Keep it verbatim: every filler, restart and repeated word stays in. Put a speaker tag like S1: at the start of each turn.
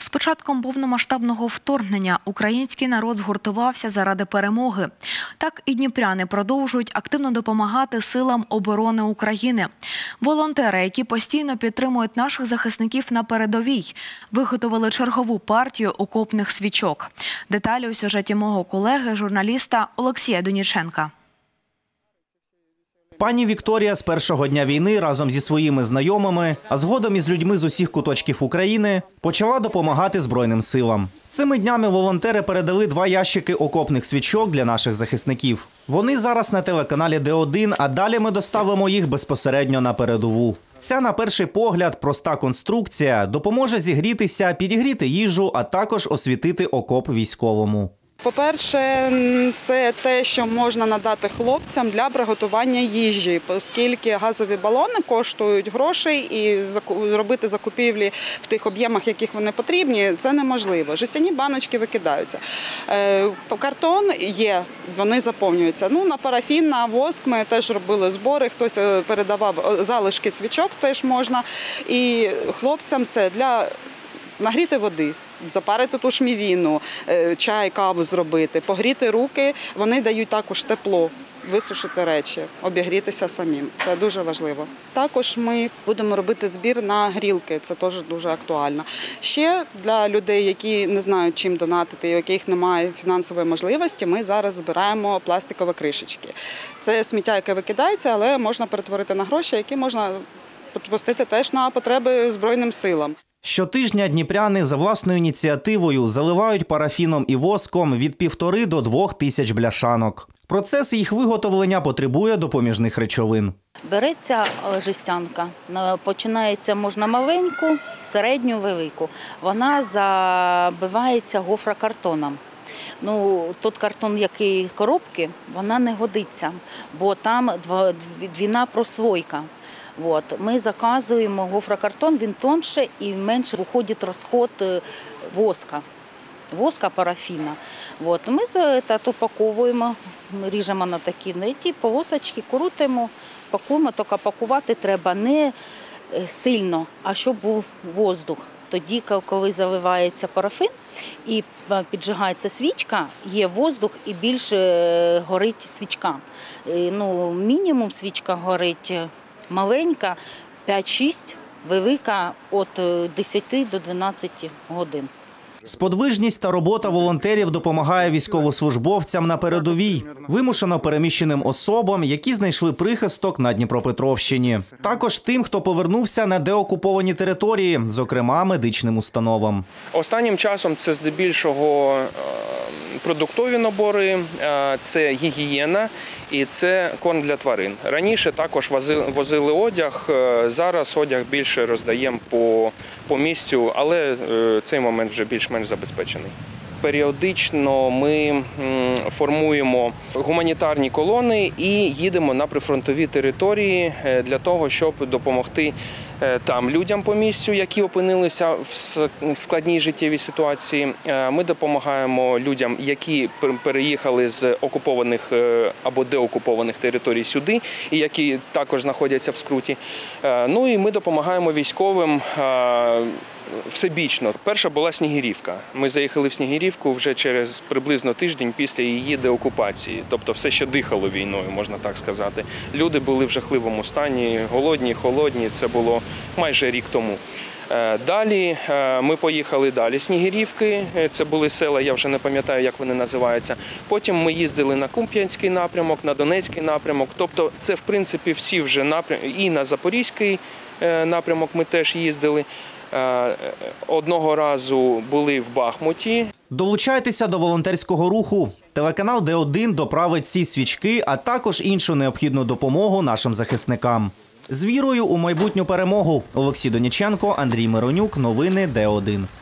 S1: З початком повномасштабного вторгнення український народ згуртувався заради перемоги. Так і дніпряни продовжують активно допомагати силам оборони України. Волонтери, які постійно підтримують наших захисників на передовій, виготовили чергову партію окопних свічок. Деталі у сюжеті мого колеги, журналіста Олексія Доніченка.
S2: Пані Вікторія з першого дня війни разом зі своїми знайомими, а згодом із людьми з усіх куточків України, почала допомагати Збройним силам. Цими днями волонтери передали два ящики окопних свічок для наших захисників. Вони зараз на телеканалі Д один, а далі ми доставимо їх безпосередньо на передову. Ця, на перший погляд, проста конструкція допоможе зігрітися, підігріти їжу, а також освітити окоп військовому.
S3: По-перше, це те, що можна надати хлопцям для приготування їжі, оскільки газові балони коштують грошей і зробити закупівлі в тих об'ємах, яких вони потрібні, це неможливо. Жестяні баночки викидаються. Картон є, вони заповнюються. Ну, на парафін, на воск ми теж робили збори, хтось передавав залишки свічок, теж можна. І хлопцям це для нагріти води, запарити ту ж мівіну, чай, каву зробити, погріти руки, вони дають також тепло, висушити речі, обігрітися самим. Це дуже важливо. Також ми будемо робити збір на грілки, це теж дуже актуально. Ще для людей, які не знають, чим донатити, у яких немає фінансової можливості, ми зараз збираємо пластикові кришечки. Це сміття, яке викидається, але можна перетворити на гроші, які можна пустити теж на потреби Збройним силам.
S2: Щотижня дніпряни за власною ініціативою заливають парафіном і воском від півтори до двох тисяч бляшанок. Процес їх виготовлення потребує допоміжних речовин.
S4: Береться жестянка, починається можна маленьку, середню, велику. Вона забивається гофрокартоном. Ну, той картон, який коробки, вона не годиться, бо там двійна прослойка. От. Ми заказуємо гофрокартон, він тонше і менше виходить розход воска, воска парафіна. От. Ми це упаковуємо, ріжемо на такі на ті полосочки, крутимо, пакуємо, тільки пакувати треба не сильно, а щоб був воздух. Тоді, коли заливається парафін і піджигається свічка, є воздух і більше горить свічка. Ну, мінімум свічка горить маленька п'ять-шість, велика від десяти до дванадцяти годин.
S2: Сподвижність та робота волонтерів допомагає військовослужбовцям на передовій, вимушено переміщеним особам, які знайшли прихисток на Дніпропетровщині. Також тим, хто повернувся на деокуповані території, зокрема медичним установам.
S5: Останнім часом це здебільшого продуктові набори, це гігієна і це корм для тварин. Раніше також возили одяг, зараз одяг більше роздаємо по, по місцю, але цей момент вже більш-менш забезпечений. Періодично ми формуємо гуманітарні колони і їдемо на прифронтові території для того, щоб допомогти там людям по місцю, які опинилися в складній життєвій ситуації. Ми допомагаємо людям, які переїхали з окупованих або деокупованих територій сюди, і які також знаходяться в скруті. Ну і ми допомагаємо військовим всебічно. Перша була Снігирівка. Ми заїхали в Снігирівку вже через приблизно тиждень після її деокупації. Тобто все ще дихало війною, можна так сказати. Люди були в жахливому стані, голодні, холодні. Це було майже рік тому. Далі ми поїхали далі Снігирівки. Це були села, я вже не пам'ятаю, як вони називаються. Потім ми їздили на Куп'янський напрямок, на Донецький напрямок. Тобто це, в принципі, всі вже напрямки. І на Запорізький напрямок ми теж їздили. Одного разу були в Бахмуті.
S2: Долучайтеся до волонтерського руху. Телеканал Д один доправить ці свічки, а також іншу необхідну допомогу нашим захисникам. З вірою у майбутню перемогу. Олексій Доніченко, Андрій Миронюк. Новини Д один.